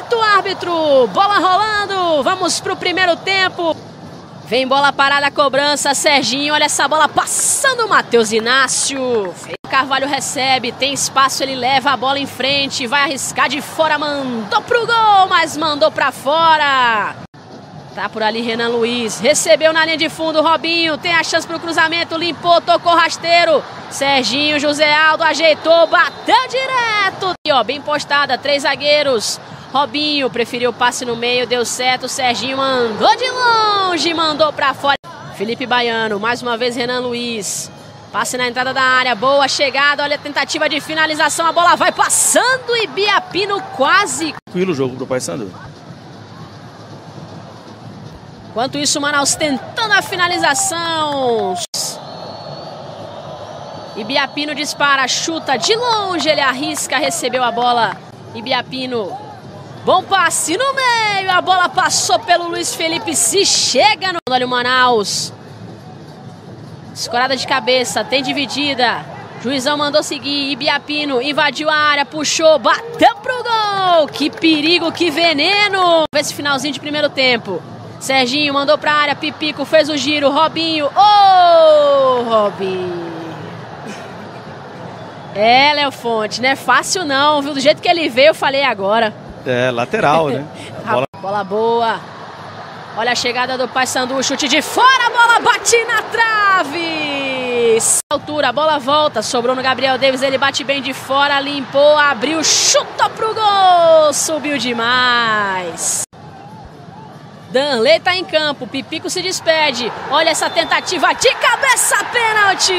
Apita o árbitro, bola rolando, vamos pro primeiro tempo. Vem bola parada, a cobrança, Serginho, olha essa bola passando, Matheus Inácio. Carvalho recebe, tem espaço, ele leva a bola em frente, vai arriscar de fora, mandou pro gol, mas mandou pra fora. Tá por ali Renan Luiz, recebeu na linha de fundo, Robinho, tem a chance pro cruzamento, limpou, tocou rasteiro. Serginho, José Aldo ajeitou, bateu direto. E ó, bem postada, 3 zagueiros. Robinho preferiu o passe no meio, deu certo, Serginho mandou de longe, mandou pra fora. Felipe Baiano, mais uma vez Renan Luiz. Passe na entrada da área, boa chegada, olha a tentativa de finalização, a bola vai passando e Biapino quase. Tranquilo o jogo pro Paysandu. Enquanto isso, o Manaus tentando a finalização. E Biapino dispara, chuta de longe, ele arrisca, recebeu a bola. E Biapino, bom passe no meio, a bola passou pelo Luiz Felipe, se chega no... Olha o Manaus. Escorada de cabeça, tem dividida. Juizão mandou seguir, Ibiapino invadiu a área, puxou, bateu pro gol. Que perigo, que veneno. Esse finalzinho de primeiro tempo. Serginho mandou pra área, Pipico fez o giro, Robinho. Ô, Robinho. É, Léo Fonte, não é fácil não, viu? Do jeito que ele veio, eu falei agora. É, lateral, né? Bola boa. Olha a chegada do Paysandu, chute de fora, a bola bate na trave. Altura, a bola volta, sobrou no Gabriel Davis, ele bate bem de fora, limpou, abriu, chutou pro gol, subiu demais. Danley tá em campo, Pipico se despede, olha essa tentativa de cabeça, pênalti!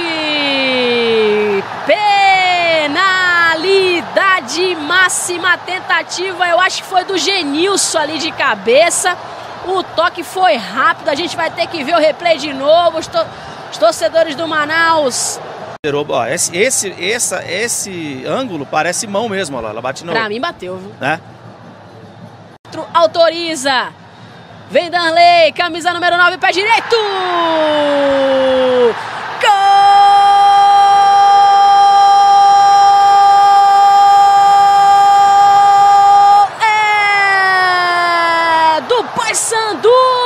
Penalidade máxima, tentativa, eu acho que foi do Genilson ali de cabeça. O toque foi rápido, a gente vai ter que ver o replay de novo. Os torcedores do Manaus. Esse ângulo parece mão mesmo, olha lá. Ela bate no... Pra mim bateu, viu? Né? Autoriza. Vem Danley, camisa número 9, pé direito. Paysandu!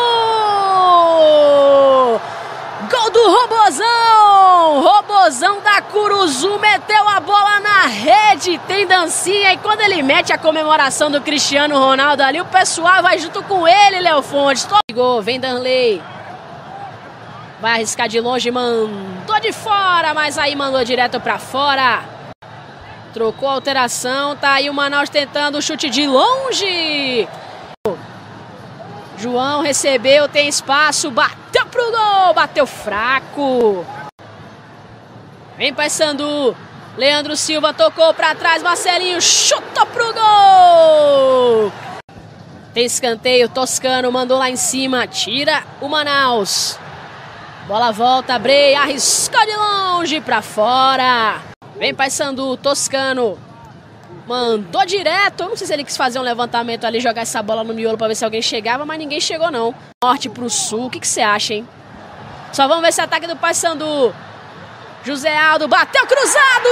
Gol do Robozão! Robozão da Curuzu meteu a bola na rede, tem dancinha e quando ele mete a comemoração do Cristiano Ronaldo ali, o pessoal vai junto com ele, Léo Fonte. Gol, vem Danley. Vai arriscar de longe, mandou de fora, mas aí mandou direto pra fora. Trocou a alteração, tá aí o Manaus tentando o chute de longe. João recebeu, tem espaço, bateu pro gol, bateu fraco. Vem Paysandu, Leandro Silva tocou pra trás, Marcelinho chutou pro gol. Tem escanteio, Toscano mandou lá em cima, tira o Manaus. Bola volta, Brey arriscou de longe pra fora. Vem Paysandu, Toscano. Mandou direto, eu não sei se ele quis fazer um levantamento ali, jogar essa bola no miolo pra ver se alguém chegava, mas ninguém chegou não. Norte pro sul, o que você acha, hein? Só vamos ver esse ataque do Paysandu. José Aldo bateu cruzado!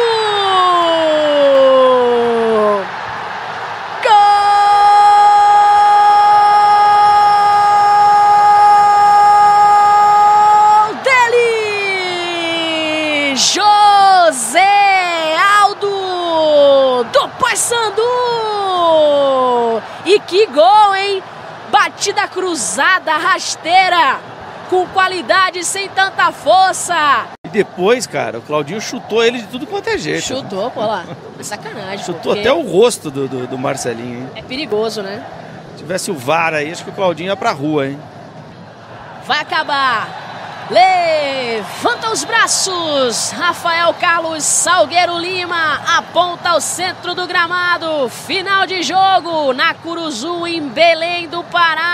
Gol dele! José Aldo do Paysandu! E que gol, hein? Batida cruzada, rasteira, com qualidade, sem tanta força. E depois, cara, o Claudinho chutou ele de tudo quanto é jeito. Chutou, pô lá. É sacanagem. Chutou até o rosto do Marcelinho, hein? É perigoso, né? Se tivesse o VAR aí, acho que o Claudinho ia pra rua, hein? Vai acabar. Levanta os braços. Rafael Carlos Salgueiro Lima aponta ao centro do gramado. Final de jogo na Curuzu, em Belém do Pará.